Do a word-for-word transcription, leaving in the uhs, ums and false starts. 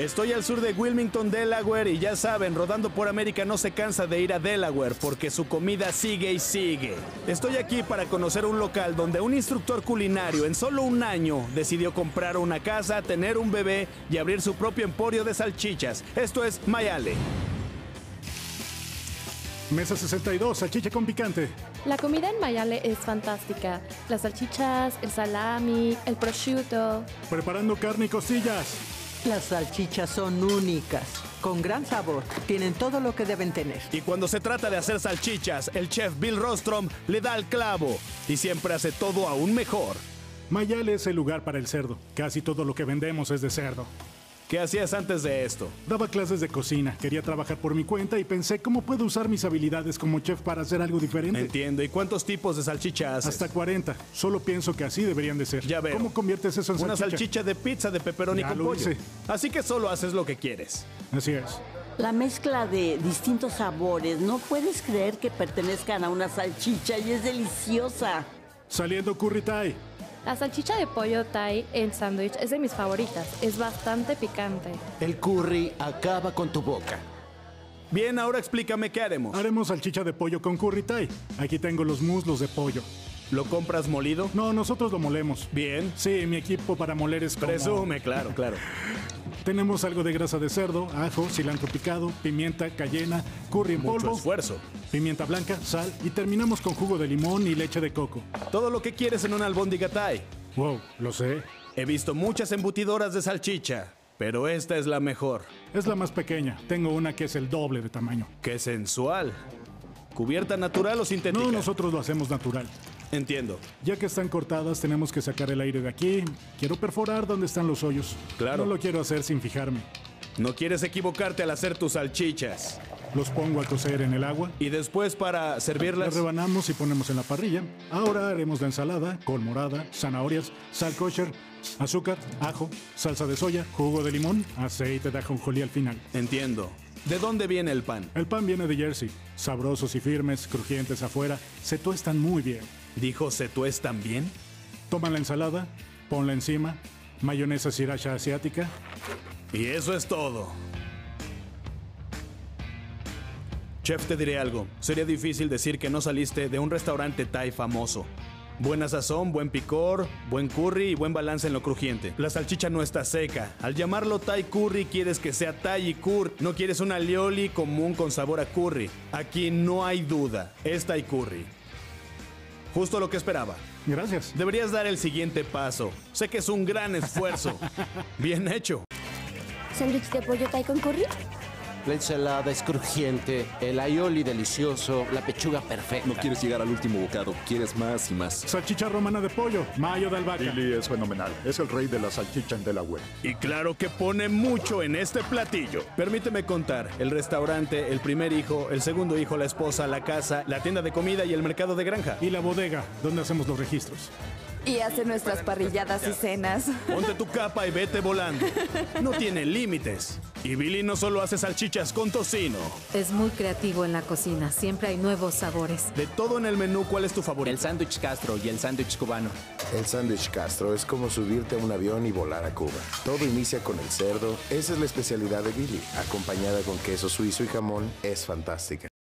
Estoy al sur de Wilmington, Delaware, y ya saben, Rodando por América no se cansa de ir a Delaware porque su comida sigue y sigue. Estoy aquí para conocer un local donde un instructor culinario en solo un año decidió comprar una casa, tener un bebé y abrir su propio emporio de salchichas. Esto es Mayale. Mesa sesenta y dos, salchicha con picante. La comida en Mayale es fantástica. Las salchichas, el salami, el prosciutto. Preparando carne y costillas. Las salchichas son únicas, con gran sabor. Tienen todo lo que deben tener. Y cuando se trata de hacer salchichas, el chef Bill Rostrom le da al clavo y siempre hace todo aún mejor. Mayale es el lugar para el cerdo. Casi todo lo que vendemos es de cerdo. ¿Qué hacías antes de esto? Daba clases de cocina, quería trabajar por mi cuenta y pensé cómo puedo usar mis habilidades como chef para hacer algo diferente. Entiendo. ¿Y cuántos tipos de salchicha haces? Hasta cuarenta. Solo pienso que así deberían de ser. Ya veo. ¿Cómo conviertes eso en Una salchicha? salchicha de pizza de pepperoni Ya con lo pollo. hice. Así que solo haces lo que quieres. Así es. La mezcla de distintos sabores, no puedes creer que pertenezcan a una salchicha y es deliciosa. Saliendo curry thai. La salchicha de pollo thai en sándwich es de mis favoritas. Es bastante picante. El curry acaba con tu boca. Bien, ahora explícame qué haremos. Haremos salchicha de pollo con curry thai. Aquí tengo los muslos de pollo. ¿Lo compras molido? No, nosotros lo molemos. Bien. Sí, mi equipo para moler es como... Presume, claro, claro. Tenemos algo de grasa de cerdo, ajo, cilantro picado, pimienta, cayena, curry en Mucho polvo, esfuerzo. pimienta blanca, sal y terminamos con jugo de limón y leche de coco. Todo lo que quieres en una albóndiga thai. Wow, lo sé. He visto muchas embutidoras de salchicha, pero esta es la mejor. Es la más pequeña. Tengo una que es el doble de tamaño. ¡Qué sensual! ¿Cubierta natural o sintética? No, nosotros lo hacemos natural. Entiendo. Ya que están cortadas, tenemos que sacar el aire de aquí. Quiero perforar donde están los hoyos. Claro. No lo quiero hacer sin fijarme. No quieres equivocarte al hacer tus salchichas. Los pongo a cocer en el agua. Y después para Las servirlas... rebanamos y ponemos en la parrilla. Ahora haremos la ensalada, col morada, zanahorias, sal kosher, azúcar, ajo, salsa de soya, jugo de limón, aceite de ajonjolí al final. Entiendo. ¿De dónde viene el pan? El pan viene de Jersey. Sabrosos y firmes, crujientes afuera. Se tuestan muy bien. ¿Dijo se tuestan bien? Toma la ensalada, ponla encima, mayonesa sriracha asiática. Y eso es todo. Chef, te diré algo. Sería difícil decir que no saliste de un restaurante thai famoso. Buena sazón, buen picor, buen curry y buen balance en lo crujiente. La salchicha no está seca. Al llamarlo thai curry quieres que sea thai y curry. No quieres un alioli común con sabor a curry. Aquí no hay duda. Es thai curry. Justo lo que esperaba. Gracias. Deberías dar el siguiente paso. Sé que es un gran esfuerzo. Bien hecho. ¿Sándwich de pollo thai con curry? La ensalada es crujiente, el aioli delicioso, la pechuga perfecta. No quieres llegar al último bocado, quieres más y más. Salchicha romana de pollo, mayo de albahaca. Billy es fenomenal, es el rey de la salchicha en Delaware. Y claro que pone mucho en este platillo. Permíteme contar, el restaurante, el primer hijo, el segundo hijo, la esposa, la casa, la tienda de comida y el mercado de granja. Y la bodega, donde hacemos los registros. Y hace nuestras parrilladas y cenas. Ponte tu capa y vete volando. No tiene límites. Y Billy no solo hace salchichas con tocino. Es muy creativo en la cocina, siempre hay nuevos sabores. De todo en el menú, ¿cuál es tu favorito? El sándwich Castro y el sándwich cubano. El sándwich Castro es como subirte a un avión y volar a Cuba. Todo inicia con el cerdo, esa es la especialidad de Billy. Acompañada con queso suizo y jamón, es fantástica.